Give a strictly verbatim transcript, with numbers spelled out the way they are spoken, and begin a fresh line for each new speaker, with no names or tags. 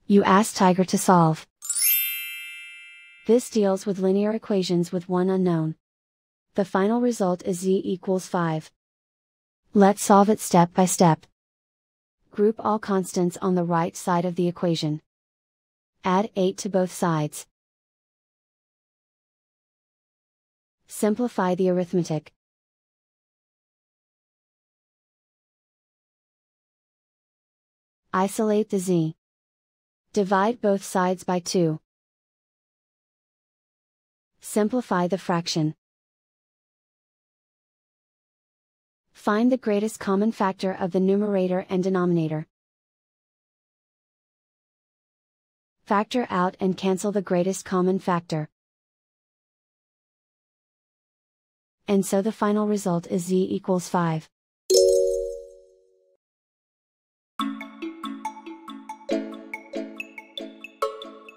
You ask Tiger to solve. This deals with linear equations with one unknown. The final result is z equals five. Let's solve it step by step. Group all constants on the right side of the equation. Add eight to both sides. Simplify the arithmetic. Isolate the z. Divide both sides by two. Simplify the fraction. Find the greatest common factor of the numerator and denominator. Factor out and cancel the greatest common factor. And so the final result is z equals five.